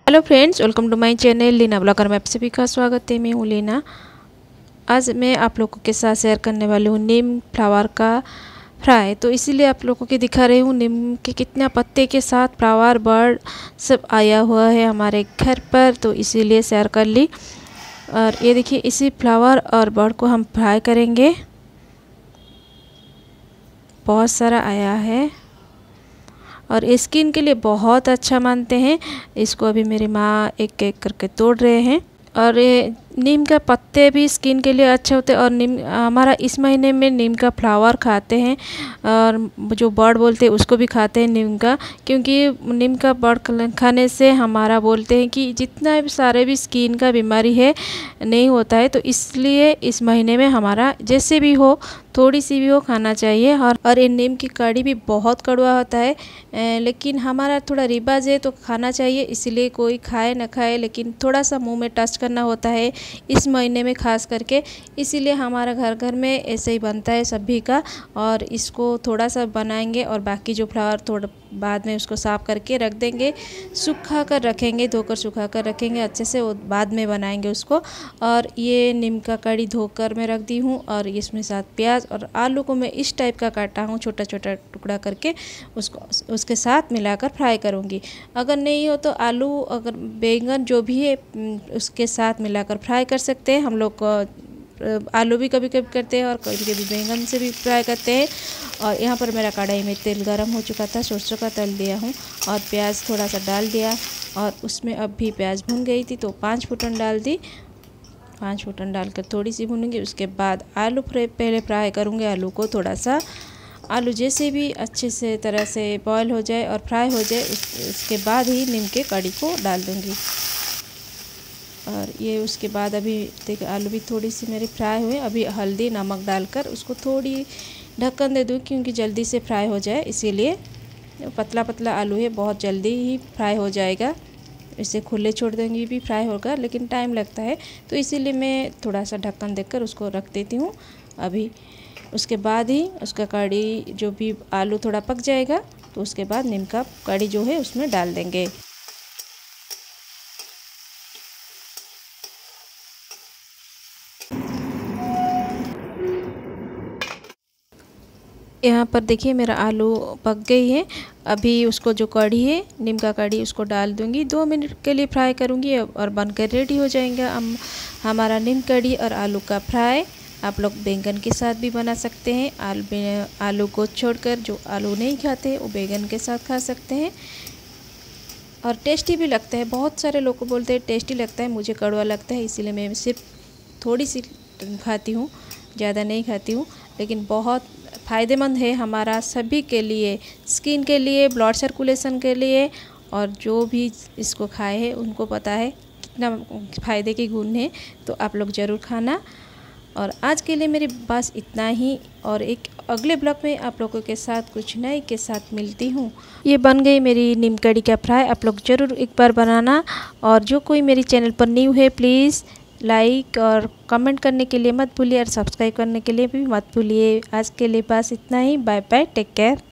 Hello friends, welcome to my channel Leena blogger में आप सभी का स्वागत है। मैं हूँ लीना। आज मैं आप लोगों के साथ शेयर करने वाली हूँ नीम फ्लावर का फ्राई। तो इसीलिए आप लोगों को दिखा रही हूँ नीम के कितना पत्ते के साथ फ्लावर बर्ड सब आया हुआ है हमारे घर पर, तो इसीलिए शेयर कर ली। और ये देखिए, इसी फ्लावर और बर्ड को हम फ्राई करेंगे। बहुत सारा आया है और स्किन के लिए बहुत अच्छा मानते हैं। इसको अभी मेरी माँ एक एक करके तोड़ रहे हैं। और ये नीम का पत्ते भी स्किन के लिए अच्छे होते हैं। और नीम हमारा इस महीने में नीम का फ्लावर खाते हैं और जो बर्ड बोलते हैं उसको भी खाते हैं नीम का, क्योंकि नीम का बर्ड खाने से हमारा बोलते हैं कि जितना भी सारे भी स्किन का बीमारी है नहीं होता है। तो इसलिए इस महीने में हमारा जैसे भी हो थोड़ी सी भी हो खाना चाहिए। और ये नीम की कड़ी भी बहुत कड़वा होता है, लेकिन हमारा थोड़ा रिवाज है तो खाना चाहिए। इसलिए कोई खाए ना खाए, लेकिन थोड़ा सा मुंह में टच करना होता है इस महीने में खास करके। इसीलिए हमारा घर घर में ऐसे ही बनता है सभी का। और इसको थोड़ा सा बनाएंगे और बाकी जो फ्लावर थोड़ा बाद में उसको साफ़ करके रख देंगे, सूखा कर रखेंगे, धोकर सूखा कर रखेंगे अच्छे से, वो बाद में बनाएंगे उसको। और ये नीम का कड़ी धोकर मैं रख दी हूँ। और इसमें साथ प्याज और आलू को मैं इस टाइप का काटा हूँ, छोटा छोटा टुकड़ा करके उसको उसके साथ मिलाकर फ्राई करूँगी। अगर नहीं हो तो आलू अगर बैंगन जो भी है उसके साथ मिलाकर फ्राई कर सकते हैं। हम लोग आलू भी कभी कभी करते हैं और कभी कभी बैंगन से भी फ्राई करते हैं। और यहाँ पर मेरा कढ़ाई में तेल गरम हो चुका था, सरसों का तेल दिया हूँ और प्याज थोड़ा सा डाल दिया। और उसमें अब भी प्याज भुन गई थी तो 5 फुटन डाल दी। 5 फुटन डालकर थोड़ी सी भूनूंगी। उसके बाद आलू पहले फ्राई करूँगी। आलू को थोड़ा सा, आलू जैसे भी अच्छे से तरह से बॉयल हो जाए और फ्राई हो जाए उसके बाद ही नीम के कड़ी को डाल दूँगी। और ये उसके बाद अभी देखिए आलू भी थोड़ी सी मेरी फ्राई हुए। अभी हल्दी नमक डालकर उसको थोड़ी ढक्कन दे दूँ, क्योंकि जल्दी से फ्राई हो जाए। इसीलिए पतला पतला आलू है, बहुत जल्दी ही फ्राई हो जाएगा। इसे खुले छोड़ देंगे भी फ्राई होगा, लेकिन टाइम लगता है, तो इसीलिए मैं थोड़ा सा ढक्कन देकर उसको रख देती हूँ अभी। उसके बाद ही उसका कड़ी जो भी आलू थोड़ा पक जाएगा तो उसके बाद नीम का कड़ी जो है उसमें डाल देंगे। यहाँ पर देखिए मेरा आलू पक गई है। अभी उसको जो कढ़ी है नीम का कढ़ी उसको डाल दूँगी, 2 मिनट के लिए फ्राई करूँगी और बनकर रेडी हो जाएगा हमारा नीम कढ़ी और आलू का फ्राई। आप लोग बैंगन के साथ भी बना सकते हैं। आलू को छोड़कर जो आलू नहीं खाते वो बैंगन के साथ खा सकते हैं और टेस्टी भी लगता है। बहुत सारे लोग को बोलते हैं टेस्टी लगता है, मुझे कड़वा लगता है, इसीलिए मैं सिर्फ थोड़ी सी खाती हूँ, ज़्यादा नहीं खाती हूँ। लेकिन बहुत फ़ायदेमंद है हमारा सभी के लिए, स्किन के लिए, ब्लड सर्कुलेशन के लिए। और जो भी इसको खाए हैं उनको पता है कितना फ़ायदे के गुण है, तो आप लोग ज़रूर खाना। और आज के लिए मेरे पास इतना ही, और एक अगले ब्लॉग में आप लोगों के साथ कुछ नए के साथ मिलती हूँ। ये बन गई मेरी नीम कड़ी का फ्राई, आप लोग ज़रूर एक बार बनाना। और जो कोई मेरी चैनल पर न्यू है प्लीज़ लाइक और कमेंट करने के लिए मत भूलिए और सब्सक्राइब करने के लिए भी मत भूलिए। आज के लिए बस इतना ही। Bye bye, take care.